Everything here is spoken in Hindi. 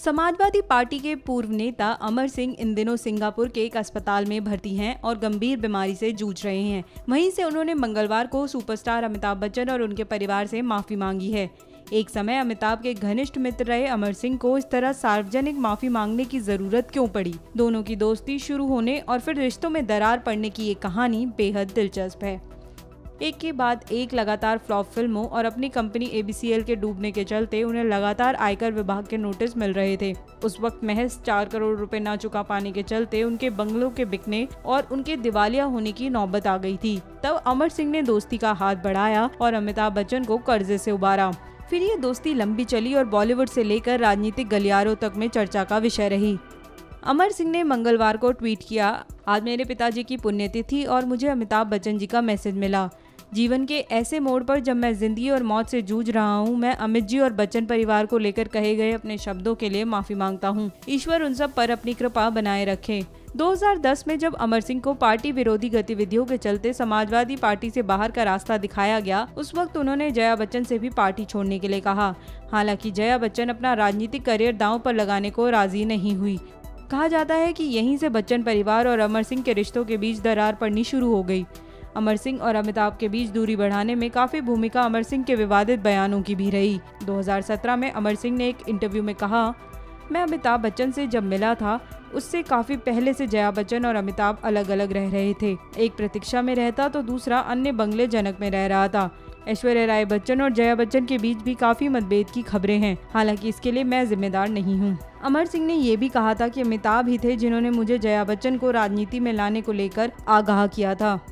समाजवादी पार्टी के पूर्व नेता अमर सिंह इन दिनों सिंगापुर के एक अस्पताल में भर्ती हैं और गंभीर बीमारी से जूझ रहे हैं। वहीं से उन्होंने मंगलवार को सुपरस्टार अमिताभ बच्चन और उनके परिवार से माफी मांगी है। एक समय अमिताभ के घनिष्ठ मित्र रहे अमर सिंह को इस तरह सार्वजनिक माफी मांगने की जरूरत क्यों पड़ी? दोनों की दोस्ती शुरू होने और फिर रिश्तों में दरार पड़ने की ये कहानी बेहद दिलचस्प है। एक के बाद एक लगातार फ्लॉप फिल्मों और अपनी कंपनी ABCL के डूबने के चलते उन्हें लगातार आयकर विभाग के नोटिस मिल रहे थे। उस वक्त महज 4 करोड़ रुपए ना चुका पाने के चलते उनके बंगलों के बिकने और उनके दिवालिया होने की नौबत आ गई थी। तब अमर सिंह ने दोस्ती का हाथ बढ़ाया और अमिताभ बच्चन को कर्जे से उबारा। फिर ये दोस्ती लंबी चली और बॉलीवुड से लेकर राजनीतिक गलियारों तक में चर्चा का विषय रही। अमर सिंह ने मंगलवार को ट्वीट किया, आज मेरे पिताजी की पुण्यतिथि और मुझे अमिताभ बच्चन जी का मैसेज मिला। जीवन के ऐसे मोड़ पर जब मैं जिंदगी और मौत से जूझ रहा हूँ, मैं अमित जी और बच्चन परिवार को लेकर कहे गए अपने शब्दों के लिए माफी मांगता हूँ। ईश्वर उन सब पर अपनी कृपा बनाए रखे। 2010 में जब अमर सिंह को पार्टी विरोधी गतिविधियों के चलते समाजवादी पार्टी से बाहर का रास्ता दिखाया गया, उस वक्त उन्होंने जया बच्चन से भी पार्टी छोड़ने के लिए कहा। हालांकि जया बच्चन अपना राजनीतिक करियर दांव पर लगाने को राजी नहीं हुई। कहा जाता है कि यहीं से बच्चन परिवार और अमर सिंह के रिश्तों के बीच दरार पड़नी शुरू हो गई। अमर सिंह और अमिताभ के बीच दूरी बढ़ाने में काफी भूमिका अमर सिंह के विवादित बयानों की भी रही। 2017 में अमर सिंह ने एक इंटरव्यू में कहा, मैं अमिताभ बच्चन से जब मिला था उससे काफी पहले से जया बच्चन और अमिताभ अलग अलग रह रहे थे। एक प्रतीक्षा में रहता तो दूसरा अन्य बंगले जनक में रह रहा था। ऐश्वर्या राय बच्चन और जया बच्चन के बीच भी काफी मतभेद की खबरें हैं। हालांकि इसके लिए मैं जिम्मेदार नहीं हूं। अमर सिंह ने ये भी कहा था कि अमिताभ ही थे जिन्होंने मुझे जया बच्चन को राजनीति में लाने को लेकर आगाह किया था।